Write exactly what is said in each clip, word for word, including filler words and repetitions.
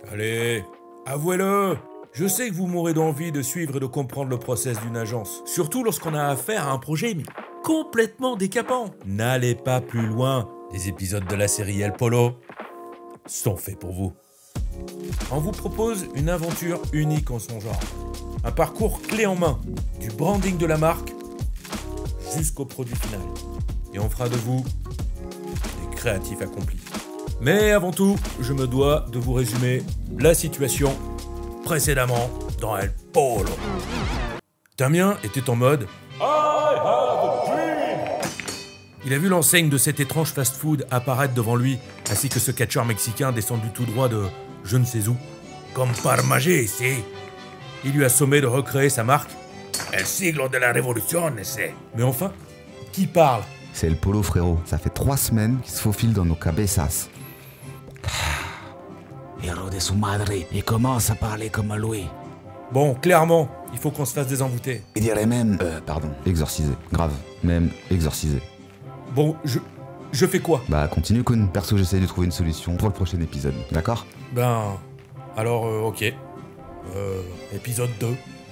Allez, avouez-le. Je sais que vous mourrez d'envie de suivre et de comprendre le process d'une agence. Surtout lorsqu'on a affaire à un projet mais complètement décapant. N'allez pas plus loin. Les épisodes de la série El Polo sont faits pour vous. On vous propose une aventure unique en son genre. Un parcours clé en main, du branding de la marque jusqu'au produit final. Et on fera de vous des créatifs accomplis. Mais avant tout, je me dois de vous résumer la situation précédemment dans El Polo. Damien était en mode I have a dream. Il a vu l'enseigne de cet étrange fast-food apparaître devant lui, ainsi que ce catcheur mexicain descendu tout droit de je ne sais où. Comme par magie ici. Il lui a sommé de recréer sa marque. El siglo de la révolution, c'est. Mais enfin, qui parle? C'est El Polo, frérot. Ça fait trois semaines qu'il se faufile dans nos cabezas. Héros de su madre, il commence à parler comme Louis. Bon, clairement, il faut qu'on se fasse désenvoûter. Il dirait même... Euh, pardon, exorcisé. Grave, même exorcisé. Bon, je... je fais quoi? Bah continue, Kun. Perso, j'essaie de trouver une solution pour le prochain épisode, d'accord? Ben... Alors, euh, ok. Euh... Épisode deux.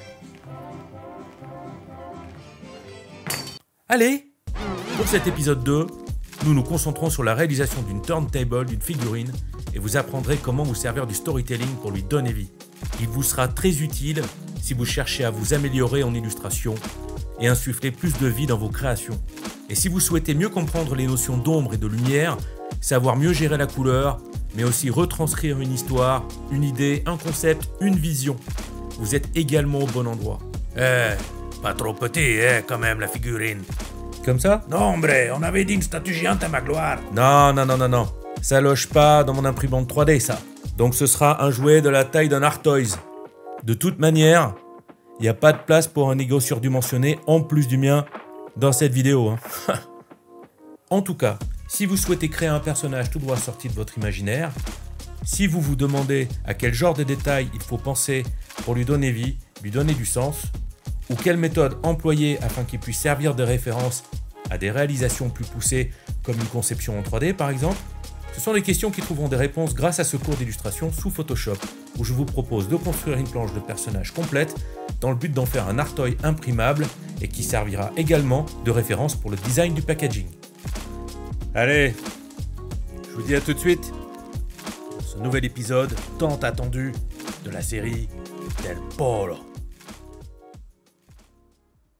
Allez! Pour cet épisode deux, nous nous concentrons sur la réalisation d'une turntable, d'une figurine, et vous apprendrez comment vous servir du storytelling pour lui donner vie. Il vous sera très utile si vous cherchez à vous améliorer en illustration et insuffler plus de vie dans vos créations. Et si vous souhaitez mieux comprendre les notions d'ombre et de lumière, savoir mieux gérer la couleur, mais aussi retranscrire une histoire, une idée, un concept, une vision, vous êtes également au bon endroit. Eh, pas trop petit, eh, quand même, la figurine. Comme ça? Non, hombre, on avait dit une statue géante à ma gloire. Non, non, non, non, non. Ça loge pas dans mon imprimante trois D, ça. Donc ce sera un jouet de la taille d'un Art Toys. De toute manière, il n'y a pas de place pour un ego surdimensionné, en plus du mien, dans cette vidéo. Hein. En tout cas, si vous souhaitez créer un personnage tout droit sorti de votre imaginaire, si vous vous demandez à quel genre de détails il faut penser pour lui donner vie, lui donner du sens, ou quelle méthode employer afin qu'il puisse servir de référence à des réalisations plus poussées comme une conception en trois D par exemple, ce sont des questions qui trouveront des réponses grâce à ce cours d'illustration sous Photoshop, où je vous propose de construire une planche de personnage complète dans le but d'en faire un art toy imprimable et qui servira également de référence pour le design du packaging. Allez, je vous dis à tout de suite pour ce nouvel épisode tant attendu de la série El Polo.